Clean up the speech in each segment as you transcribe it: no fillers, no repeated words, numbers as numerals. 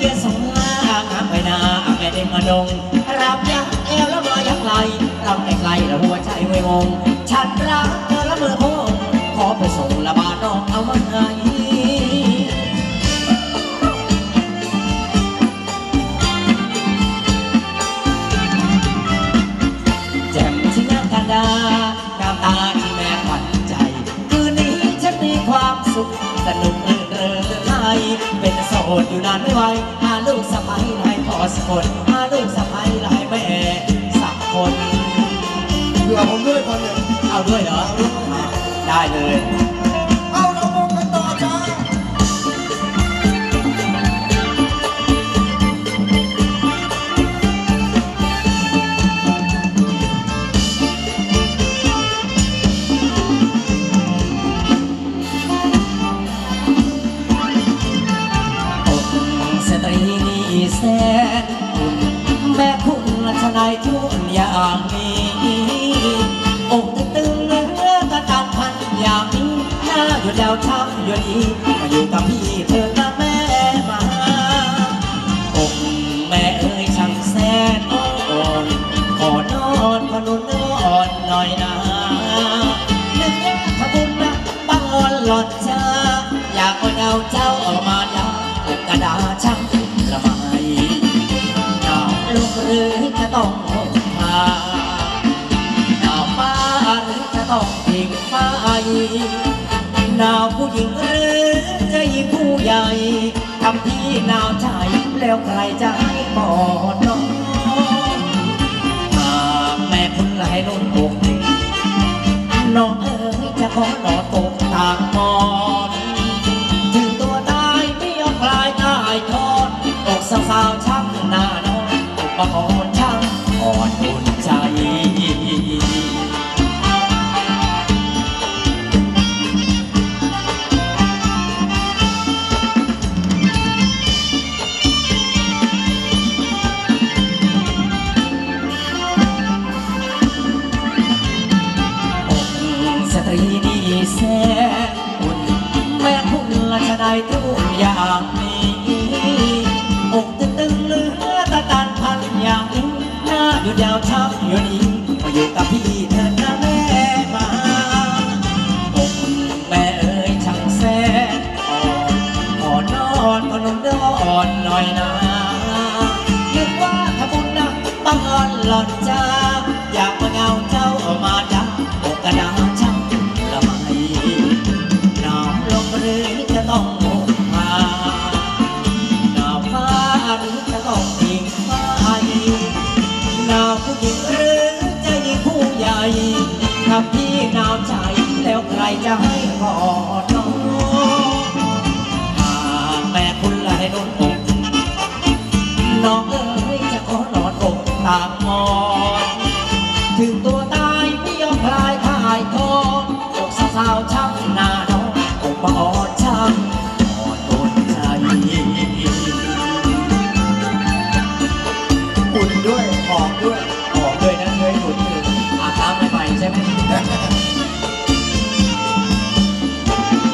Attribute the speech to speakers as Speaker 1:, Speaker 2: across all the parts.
Speaker 1: ยืนสงงามไปนาแม่เด็กมาดงรับยักเอวแล้วมายักไหลเราแต่ไกลแล้วหัวใจไม่งงฉันรักเธอละเมื่อโค้งขอไปส่งละบาน้องเอามาให้แจ่มที่หน้ากันดาน้ำตาที่แม่ขวัญใจคืนนี้ฉันมีความสุขสนุกรื่นเริงไทยเป็นโสดอยู่นานไม่ไหวหาลูกสะใภ้ให้พ่อสักคนหาลูกสะใภ้ให้แม่สักคน
Speaker 2: เผื่อผมด้วยคนหนึ่ง
Speaker 1: เอาด้วยเหรอได้เลย
Speaker 2: เอาเราวงกันต่อจ้า
Speaker 1: แสนคุณแม่คุณชนายทุนอย่างนี้อกตึงเนื้อกระตันพันอย่างนี้หน้าหยุดแล้วช้ำอยู่ดีมาอยู่กับพี่เธอนะแม่มาอกแม่เอ๋ยช่างแสนอ่อนขอนอนขอนุ่นอ่อนหน่อยนะนึกว่าถ้าบุญนะบังอ่อนหลอดช้าอยากเอาดาวเจ้าออกมาดากระดาช่างละไมหนาวลูกหรือจะต้องพาหนาวฟ้าหรือจะต้องทิ้งไฟหนาวผู้หญิงหรือจะหญิงผู้ใหญ่ทำพี่หนาวใจแล้วใครจะให้กอดน้องหากแม่คุณให้นุ่นอกน้องเอ๋ยจะขอนอนตกตากหมอนถึงตัวตายไม่ยอมคลายตายทอดอกสาวๆช้ำหน้านอนอกมาอ่อนช่างอ่อนอุ่นใจสตรีนี่แสนอุ่นแม่คุณละชนายทุกอย่างนี้อกตึงเลือตะตันพันอย่างนี้หน้าหยุดยาวช้ำอยู่นี้มาอยู่กับพี่เธอนะแม่มาอกแม่เอ๋ยช่างแสนอ่อนขอนอนขอนุ่มอ่อนหน่อยนะนึกว่าถ้าบุญนะบังอ่อนหล่อนจ้าอยากมาเงาเจ้าออกมาจ้าอกกระดาษช่างละไมหนาวลมหรือจะต้องพาหนาวฟ้าหรือจะต้องทิ้งไฟหนาวผู้หญิงหรือจะหญิงผู้ใหญ่ถ้าพี่หนาวใจแล้วใครจะให้กอดน้องหากแม่คุณละให้นุ่นอกน้องเอ๋ยจะขอนอนอกตากหมอนถึงตัวตายไม่ยอมคลายถ่ายทอดอกสาวๆช้ำหน้าน้องอกมาอ่อนช้ำอ่อนโดนใจ
Speaker 2: อุ่นด้วยหอมด้วย
Speaker 1: หอมด้วยนะเคยหนุนอยู่อาบน้ำใหม่ๆใช่ไหม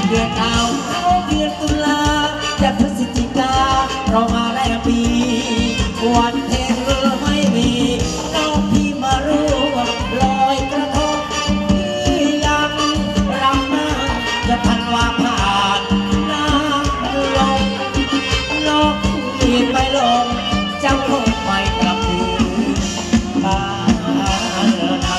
Speaker 1: เดือนดาวเดือนตุลาจะพฤศจิกาเรามาแล้วปีวันเพ็ญไม่มีน้องพี่มาร่วมลอยกระทงที่ยังรำมาจะทันว่าผ่านน้ำลงนกที่ไปลงเจ้าคงไม่กลับคืนบ้านนา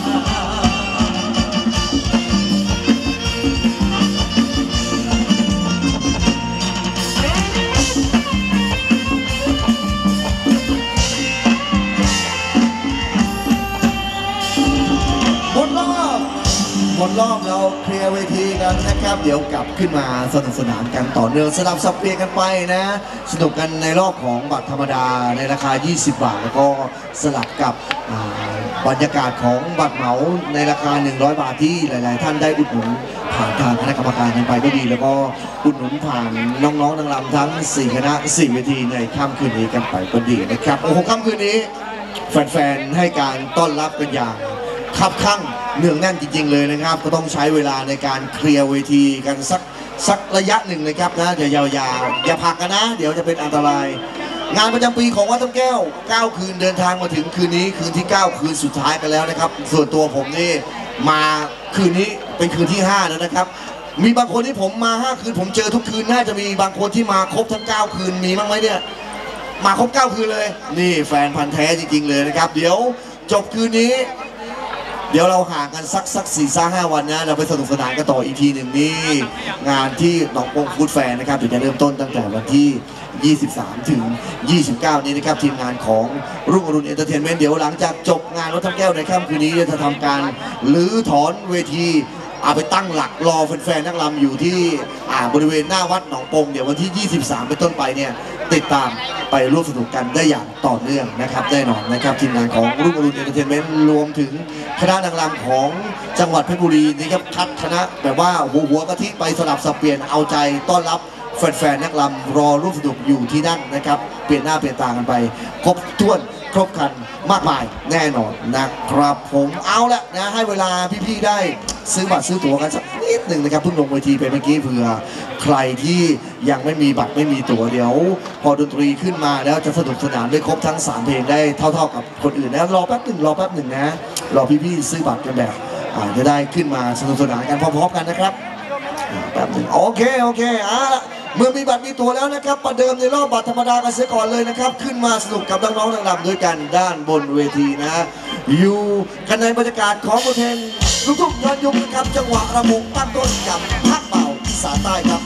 Speaker 2: หมดรอบหมดรอบเราเคลียร์เวทีกันนะครับเดี๋ยวกลับขึ้นมาสนุกสนานกันต่อเนื่องสลับสับเปลี่ยนกันไปนะสนุกกันในรอบของบัตรธรรมดาในราคา 20 บาท แล้วก็สลับกับบรรยากาศของบัตรเหมาในราคา 100 บาทที่หลาย ๆ ท่านได้อุดหนุนผ่านทางคณะกรรมการกันไปก็ดี แล้วก็อุดหนุนผ่านน้องๆนางรำทั้ง 4 คณะ 4 เวทีในค่ำคืนนี้กันไปก็ดีนะครับโอ้โหค่ำคืนนี้แฟน ๆ ให้การต้อนรับกันอย่างคับคั่งเนืองแน่นจริง ๆ เลยนะครับก็ต้องใช้เวลาในการเคลียร์เวทีกันสักระยะหนึ่งนะครับนะอย่ายาวๆอย่าพักกันนะเดี๋ยวจะเป็นอันตราย งานประจำปีของวัดต้นแก้ว 9 คืนเดินทางมาถึงคืนนี้คืนที่ 9 คืนสุดท้ายกันแล้วนะครับส่วนตัวผมนี่มาคืนนี้เป็นคืนที่ 5 แล้วนะครับมีบางคนที่ผมมา 5 คืนผมเจอทุกคืนน่าจะมีบางคนที่มาครบทั้ง 9 คืนมีบ้างไหมเนี่ยมาครบ 9 คืนเลยนี่แฟนพันธ์แท้จริง ๆ เลยนะครับเดี๋ยวจบคืนนี้เดี๋ยวเราห่างกันสัก4-5 วันนะเราไปสนุกสนานกันต่ออีกทีหนึ่งนี่งานที่หนองปงฟู้ดแฟร์นะครับเดี๋ยวจะเริ่มต้นตั้งแต่วันที่ 23 ถึง 29 นี้นะครับทีมงานของรุ่งอรุณเอนเตอร์เทนเมนต์เดี๋ยวหลังจากจบงานรถทับแก้วในค่ำคืนนี้จะทำการรื้อถอนเวทีเอาไปตั้งหลักรอแฟนๆนักรำอยู่ที่บริเวณหน้าวัดหนองปงเดี๋ยววันที่ 23 เป็นต้นไปเนี่ยติดตามไปร่วมสนุกกันได้อย่างต่อเนื่องนะครับแน่นอนนะครับทีมงานของรุ่งอรุณเอนเตอร์เทนเมนต์รวมถึงคณะนางรำของจังหวัดเพชรบุรีนะครับคัดคณะแบบว่าหัวกะทิไปสลับสับเปลี่ยนเอาใจต้อนรับแฟนๆนักรำรอร่วมสนุกอยู่ที่นั่นนะครับเปลี่ยนหน้าเปลี่ยนตากันไปครบถ้วนครบครันมากมายแน่นอนนะครับผมเอาละนะให้เวลาพี่ๆได้ซื้อบัตรซื้อตั๋วกันสักนิดหนึ่งนะครับเพิ่งลงเวทีไปเมื่อกี้เผื่อใครที่ยังไม่มีบัตรไม่มีตั๋วเดี๋ยวพอดนตรีขึ้นมาแล้วจะสนุกสนานได้ครบทั้ง3เพลงได้เท่าๆกับคนอื่นนะรอแป๊บหนึ่งนะรอพี่ๆซื้อบัตรกันแบบจะได้ขึ้นมาสนุกสนานกันพร้อมๆกันนะครับแป๊บหนึ่งโอเคเอาละเมื่อมีบัตรมีตั๋วแล้วนะครับประเดิมในรอบบัตรธรรมดากันเสียก่อนเลยนะครับขึ้นมาสนุกกับน้องๆนางรำด้วยกันด้านบนเวทีนะอยู่กันในบรรยากาศของบทเพลงลูกทุ่งย้อนยุคนะครับจังหวะระบุตั้งต้นกับภาคเบาอีสานใต้ครับ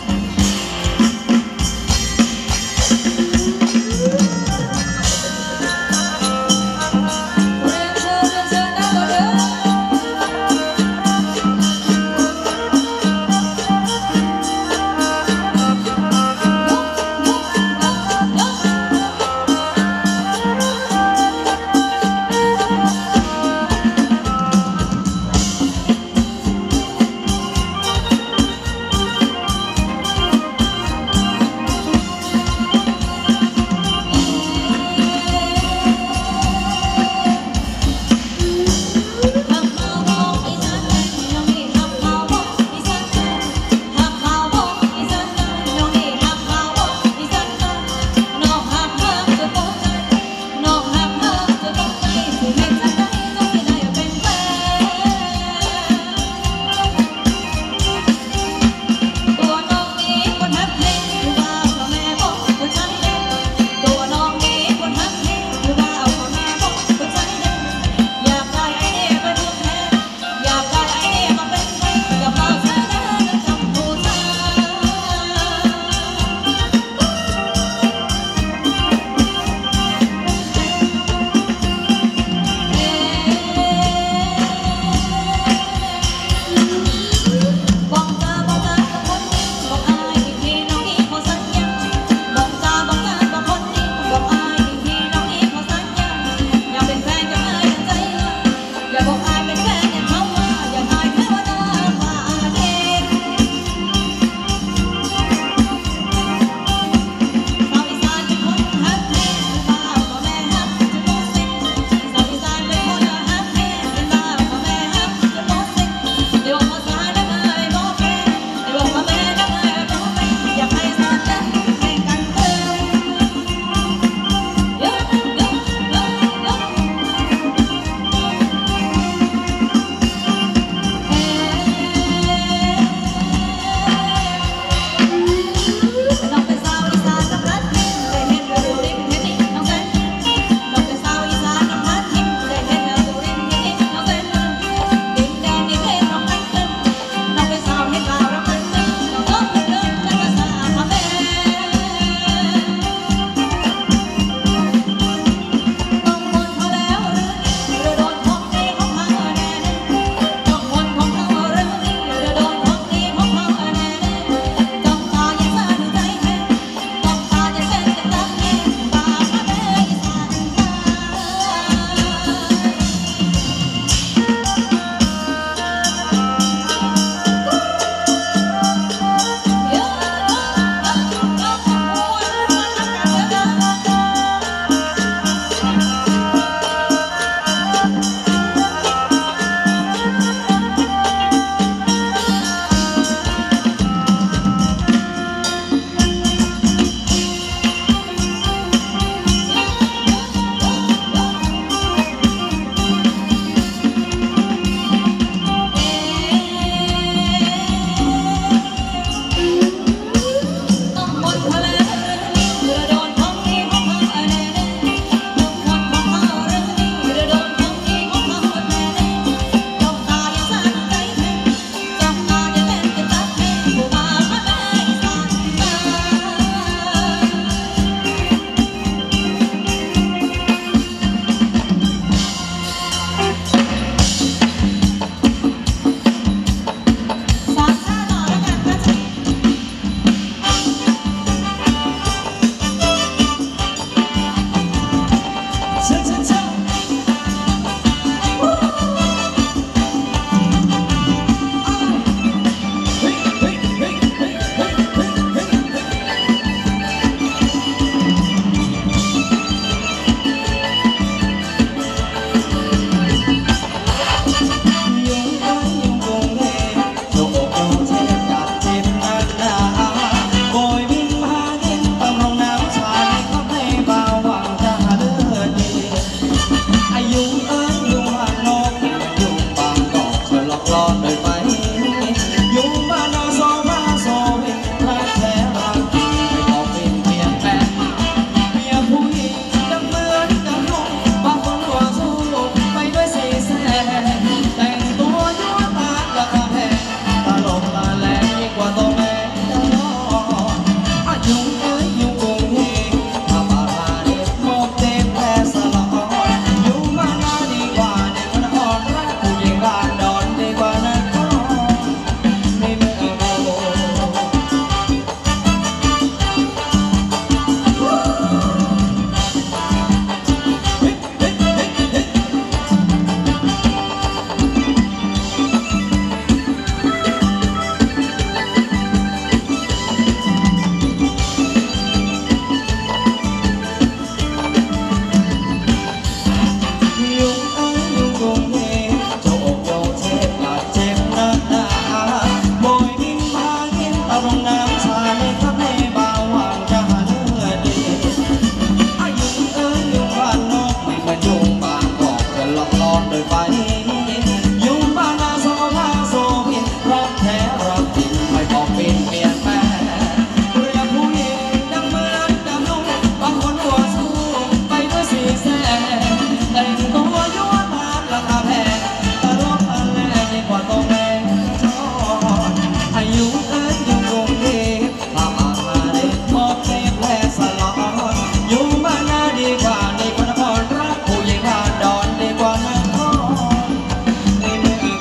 Speaker 1: รักจริงไม่ต้องเปลี่ยนแปลงเรียกผู้หญิงดังเหมือนดังนุ่งบางคนหัวสู้ไปด้วยสีแสงแต่งตัวยั่วตามราคาแพงตลกตะแลยิ่งกว่าตรงแรงชอนอายุเอิ้นอยู่กรุงเทพถ้ามาเด็กพอเก็บแลสลอนอยู่บ้านนาดีกว่าในพระนครรักผู้หญิงบ้านดอนดีกว่านครในเมืองโก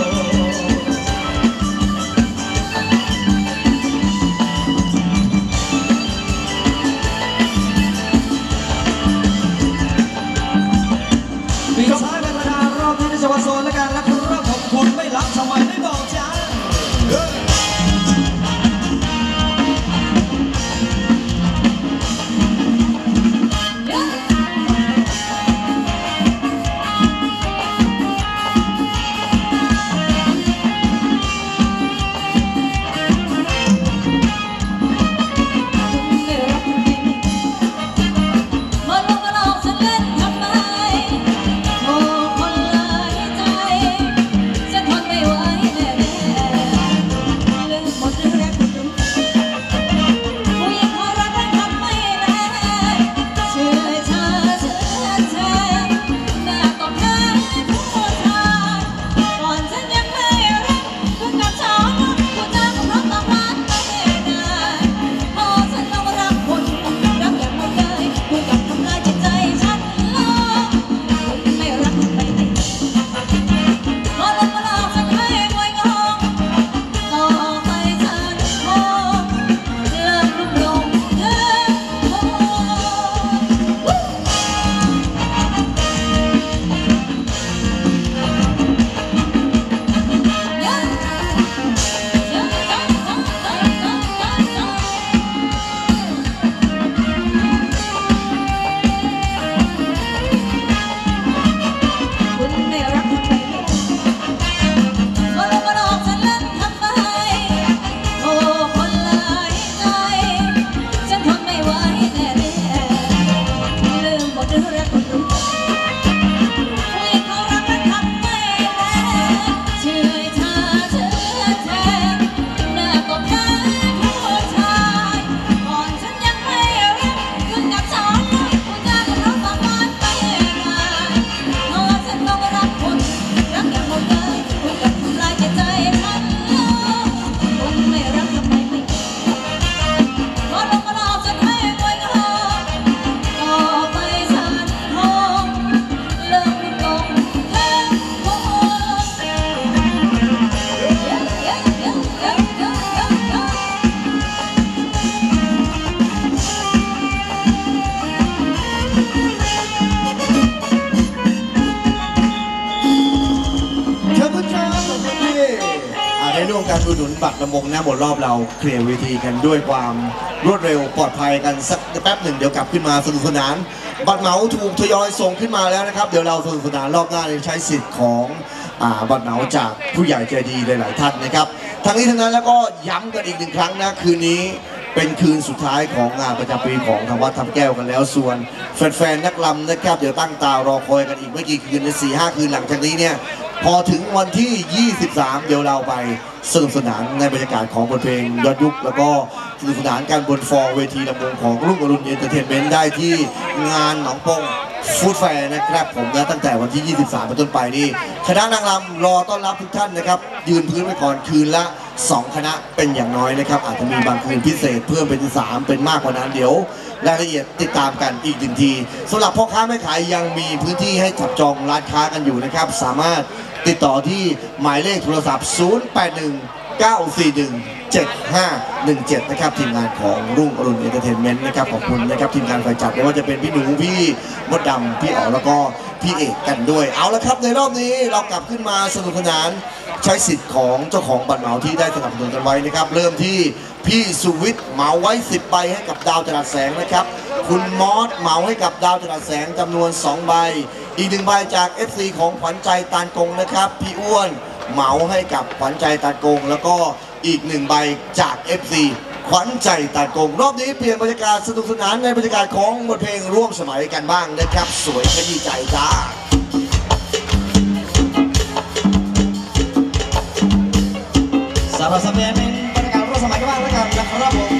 Speaker 1: ปีซ้ายเป็นประธานรอบที่ในจังหวัดโซนและการรักรักของคุณไม่รับทำไมไม่บอกจ้า
Speaker 2: ได้ร่วมการอุดหนุนบัตรลำวงหน้าบทรอบเราเคลียร์เวทีกันด้วยความรวดเร็วปลอดภัยกันสักแป๊บหนึ่งเดี๋ยวกลับขึ้นมาสนุกสนานบัตรเหมาถูกทยอยส่งขึ้นมาแล้วนะครับเดี๋ยวเราสนุกสนานรอบหน้าใช้สิทธิ์ของบัตรเหมาจากผู้ใหญ่ใจดีหลายๆท่านนะครับทั้งนี้ทั้งนั้นแล้วก็ย้ำกันอีกหนึ่งครั้งนะคืนนี้เป็นคืนสุดท้ายของงานประจำปีของทางวัดทับแก้วกันแล้วส่วนแฟนๆนักรำนะครับเดี๋ยวตั้งตารอคอยกันอีกไม่กี่คืนใน 4-5 คืนหลังจากนี้เนี่ยพอถึงวันที่ 23 เดี๋ยวเราไปสนุกสนานในบรรยากาศของบทเพลงยอดยุคแล้วก็สนุกสนานการบนฟอร์เวทีลำวงของรุ่งอรุณเอนเตอร์เทนเมนต์ได้ที่งานหนองปงฟู้ดแฟร์นะครับผมนะตั้งแต่วันที่ 23 เป็นต้นไปนี่คณะนางรำรอต้อนรับทุกท่านนะครับยืนพื้นไปก่อนคืนละ2 คณะเป็นอย่างน้อยนะครับอาจจะมีบางคืนพิเศษเพิ่มเป็น3เป็นมากกว่านั้นเดี๋ยวรายละเอียดติดตามกันอีกหนึ่งทีสำหรับพ่อค้าแม่ขายยังมีพื้นที่ให้จับจองร้านค้ากันอยู่นะครับสามารถติดต่อที่หมายเลขโทรศัพท์ 081-941-7517 นะครับทีมงานของรุ่งอรุณเอนเตอร์เทนเมนต์นะครับขอบคุณนะครับทีมงานฝ่ายจัดไม่ว่าจะเป็นพี่หนูพี่มดดำพี่อ๋อแล้วก็พี่เอกกันด้วยเอาละครับในรอบนี้เรากลับขึ้นมาสนุกสนานใช้สิทธิ์ของเจ้าของบัตรเหมาที่ได้สนับสนุนกันไว้นะครับเริ่มที่พี่สุวิทย์เหมาไว้10 ใบให้กับดาวจรัสแสงนะครับคุณมอสเหมาให้กับดาวจรัสแสงจำนวน2 ใบอีก1 ใบจาก FC ของขวัญใจตาลกงนะครับพี่อ้วนเหมาให้กับขวัญใจตาลกงแล้วก็อีก1 ใบจาก FC ขวัญใจตาลกงรอบนี้เปลี่ยนบรรยากาศสนุกสนานในบรรยากาศของบทเพลงร่วมสมัยกันบ้างนะครับสวยขยี้ใจจ้า
Speaker 1: สเราสัปดาห์เป็นบรรยากาศร่วมสมัยกันบ้างแล้วกันนะครับผม